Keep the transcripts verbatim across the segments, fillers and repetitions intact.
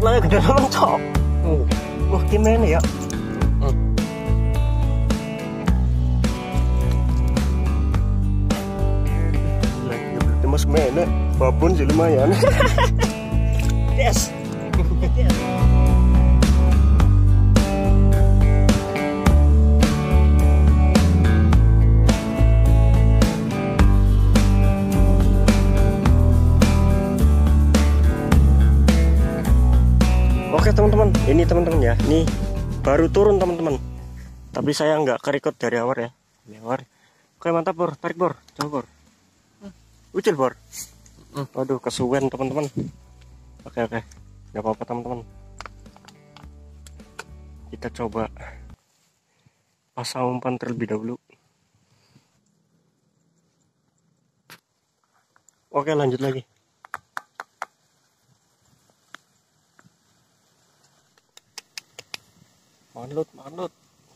lah gede temen cok. Oh, wah gimana ya? Hmm. Lagi berarti mas mana? Babon sih lumayan. Yes. Yes. Oke teman-teman, ini teman-teman ya, ini baru turun teman-teman. Tapi saya nggak kerekod dari awal ya, dari awal. Oke mantap bor, tarik bor, coba bor. Ucil bor. Waduh kesuwen teman-teman. Oke oke, nggak apa-apa teman-teman. Kita coba pasang umpan terlebih dahulu. Oke lanjut lagi. Manlut, manlut.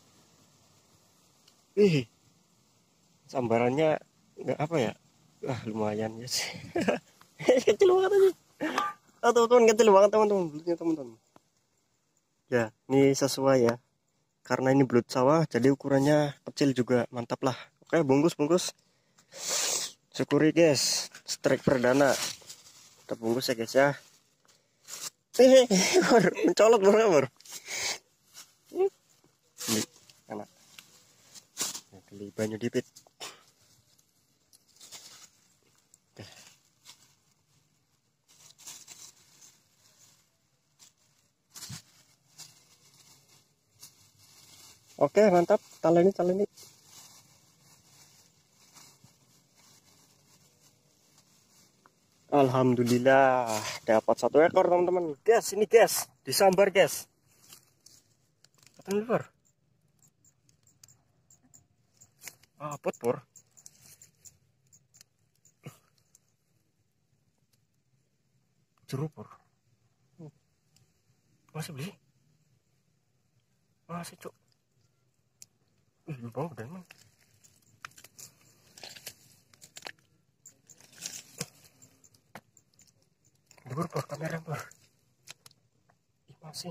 Ih, sambarannya nggak apa ya? Wah lumayan ya sih. Kecil banget aja. Oh, teman-teman kecil banget teman-teman, belutnya teman-teman. Ya, ini sesuai ya. Karena ini belut sawah, jadi ukurannya kecil juga, mantap lah. Oke, bungkus bungkus. Syukuri guys, strike perdana. Kita bungkus ya guys ya. Nih, mencolot bor. Ini anak ya, beli banyu dipit. Oke mantap, taleni taleni. Alhamdulillah dapat satu ekor teman-teman. Guys ini guys, disambar guys. Apa apa pur? Jeruk pur. Masih beli? Masih cuk. Ih, bau dan man. Bur pur kamera pur. Ih, masih.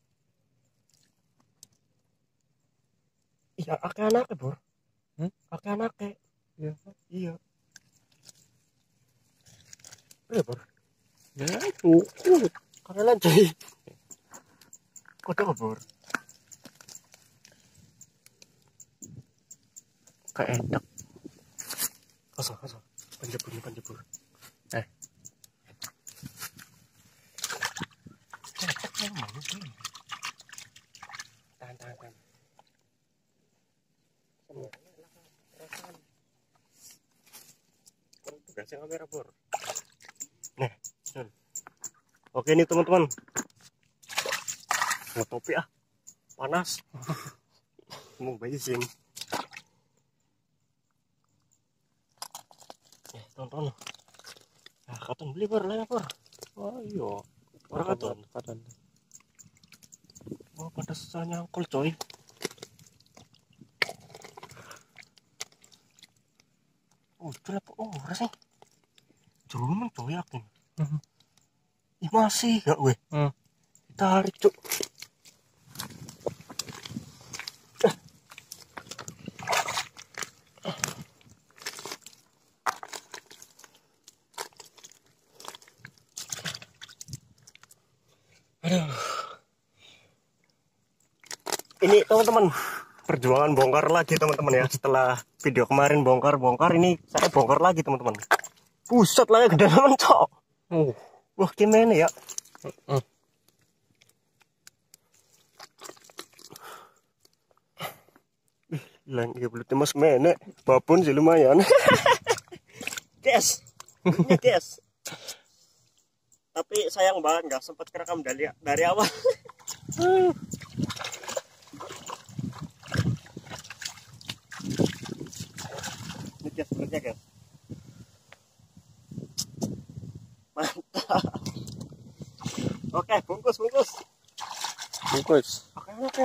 Iya, akeh anaknya bur. Hmm? Akeh anaknya. Iya, iya. Iya bur. Ya itu. Karena lanjut. Kode bur. Kayak enak. Kosong kosong. Panjebur nih panjebur. Eh. Cocok yang mau sih. Tahan tahan tahan. Tugasnya kamera bor. Nah, oke nih teman-teman. Mau topi ah, panas. Mau bayar ya teman-teman. Nah, kapan beli bor lah bor. Oh iya, orang kapan kapan. Oh pada susah nyangkul coy. Oh itu apa? Oh rasanya cuman coy aku. Ih masih gak weh. Hmm. Tarik cuk. Aduh. Ini teman-teman perjuangan bongkar lagi teman-teman ya. Setelah video kemarin bongkar-bongkar, ini saya bongkar lagi teman-teman. Pusat lah ya gede teman cok. Uh. Wah gimana ya? Uh. Hilang ya belum mas menek. Babon sih lumayan. Guys, ini guys. Tapi sayang banget nggak sempat kerekam dari dari awal. Ini guys, belutnya guys. Mantap. Oke, bungkus bungkus. Bungkus. Oke, oke.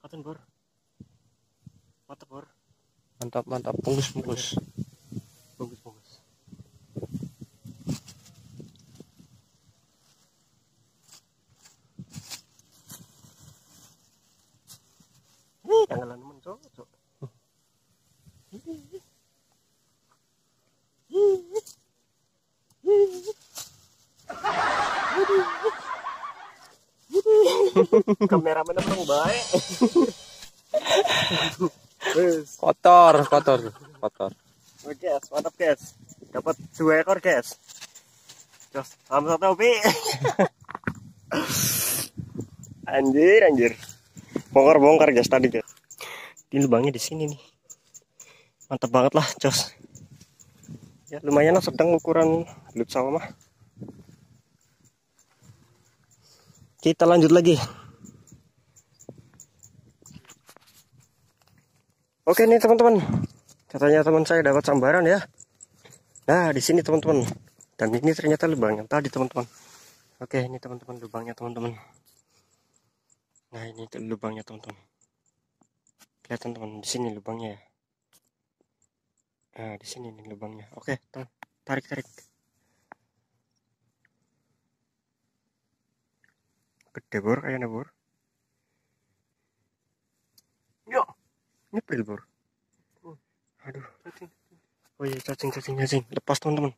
Katen bor. Mantap bor. Mantap mantap, bungkus bungkus. Bagus bagus. Ih, tanggalan men cocok. Kameramen emang baik. Kotor kotor kotor. Oke guys, mantap guys. Dapat dua ekor guys. Terus sama satu pi. Anjir anjir. Bongkar bongkar guys tadi guys. Ini lubangnya di sini nih. Mantap banget lah jos. Ya lumayan lah sedang ukuran belut sawah mah. Kita lanjut lagi. Oke nih teman-teman. Katanya teman saya dapat sambaran ya. Nah di sini teman-teman. Dan ini ternyata lubang yang tadi teman-teman. Oke ini teman-teman lubangnya teman-teman. Nah ini lubangnya teman-teman. Kelihatan teman di sini lubangnya ya. Nah di sini nih lubangnya. Oke tarik tarik. Gede bor kayaknya bor. Yo, nyepil bor. Aduh. Oh iya cacing cacing cacing. Lepas teman-teman.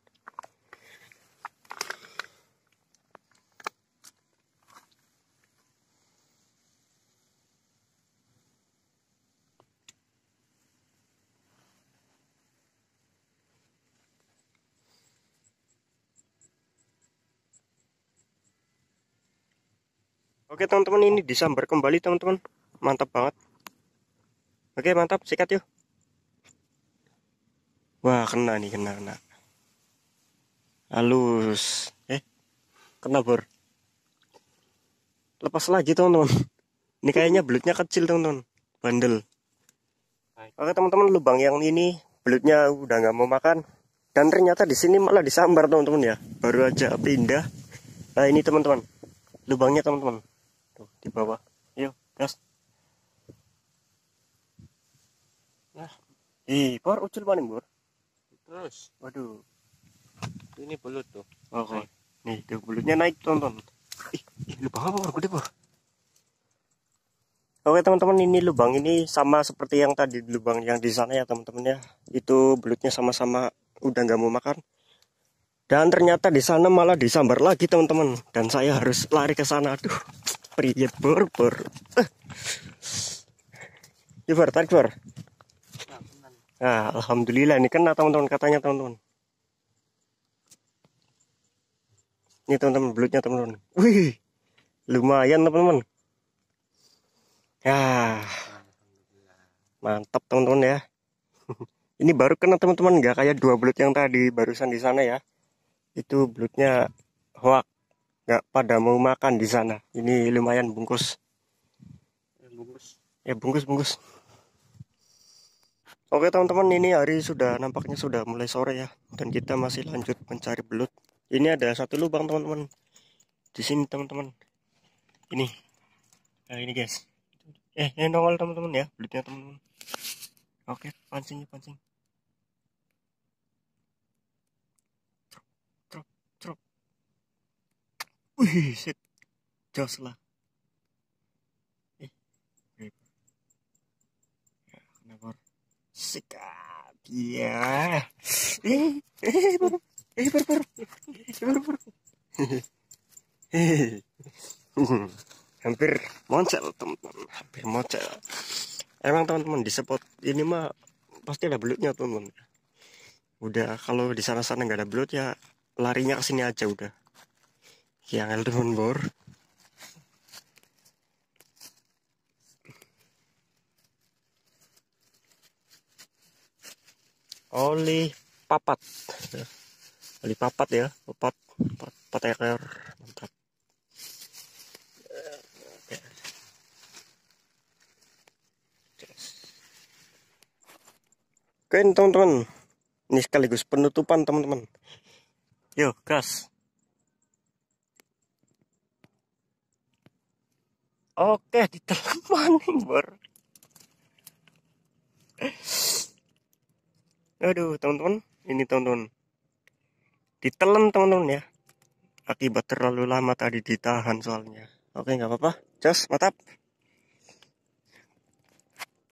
Oke teman-teman ini disambar kembali teman-teman. Mantap banget. Oke mantap sikat yuk. Wah kena nih kena kena. Halus. Eh kena bor. Lepas lagi teman-teman. Ini kayaknya belutnya kecil teman-teman. Bandel. Oke teman-teman lubang yang ini belutnya udah nggak mau makan. Dan ternyata di sini malah disambar teman-teman ya. Baru aja pindah. Nah ini teman-teman. Lubangnya teman-teman. Tuh di bawah. Yuk gas. Nah. Ih bor ucul mana bor? Terus. Waduh. Ini belut tuh. Oke. Nih tuh belutnya naik teman-teman. Ih, ih lubang apa bor? Gede bor. Oke teman-teman ini lubang ini sama seperti yang tadi lubang yang di sana ya teman-teman ya. Itu belutnya sama-sama udah nggak mau makan. Dan ternyata di sana malah disambar lagi teman-teman. Dan saya harus lari ke sana. Aduh, priet bor bor. Eh. Ya bor, tarik bor. Nah, alhamdulillah ini kena teman-teman katanya teman-teman. Ini teman-teman belutnya teman-teman. Wih, lumayan teman-teman. Ya, mantap teman-teman ya. Ini baru kena teman-teman, nggak kayak dua belut yang tadi barusan di sana ya. Itu belutnya hoak, nggak pada mau makan di sana. Ini lumayan bungkus. Bungkus. Ya bungkus bungkus. Oke teman-teman ini hari sudah nampaknya sudah mulai sore ya. Dan kita masih lanjut mencari belut. Ini ada satu lubang teman-teman. Di sini teman-teman. Ini. Nah ini guys. Eh, ini nongol teman-teman ya, belutnya teman-teman. Oke, pancingnya pancing. Truk, truk, truk. Wih, shit. Jos lah. Eh, ya, kenapa? Sikat. Iya. Eh, eh, baru. Eh, baru, baru. Baru, baru. Hehehe. Hampir moncel teman-teman, hampir moncel. Emang teman-teman di spot ini mah pasti ada belutnya teman-teman. Udah kalau di sana-sana nggak ada belut ya larinya ke sini aja udah. Yang teman bor. Oli papat, oli papat ya, papat, papat, papat ekor, mantap. Oke teman-teman, ini sekaligus penutupan teman-teman. Yuk gas. Oke, ditelan maning, Bor. Aduh, teman-teman, ini teman-teman. Ditelan teman-teman ya. Akibat terlalu lama tadi ditahan soalnya. Oke, nggak apa-apa. Jos, mantap.